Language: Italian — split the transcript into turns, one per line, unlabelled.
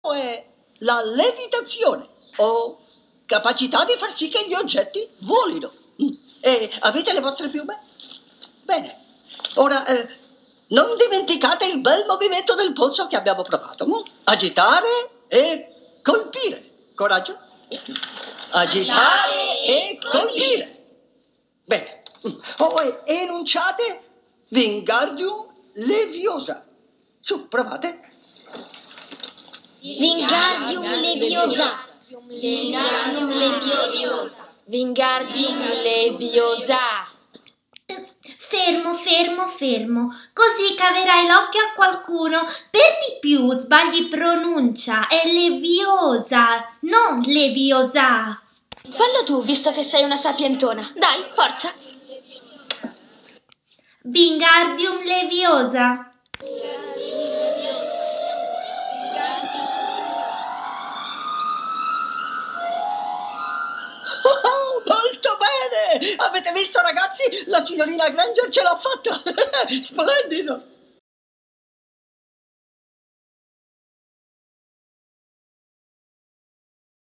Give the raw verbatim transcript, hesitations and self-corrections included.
è la levitazione, o capacità di far sì che gli oggetti volino. E avete le vostre piume? Bene. Ora, eh, non dimenticate il bel movimento del polso che abbiamo provato. Agitare e colpire. Coraggio. Agitare e colpire. Bene. Oh, e enunciate Wingardium Leviosa. Su, provate.
Wingardium Leviosa. Wingardium Leviosa. Wingardium Leviosa.
Fermo, fermo, fermo. Così caverai l'occhio a qualcuno. Per di più sbagli pronuncia. È Leviosa, non Leviosa.
Fallo tu, visto che sei una sapientona. Dai, forza.
Wingardium Leviosa.
Oh, molto bene! Avete visto, ragazzi? La signorina Granger ce l'ha fatta! Splendido!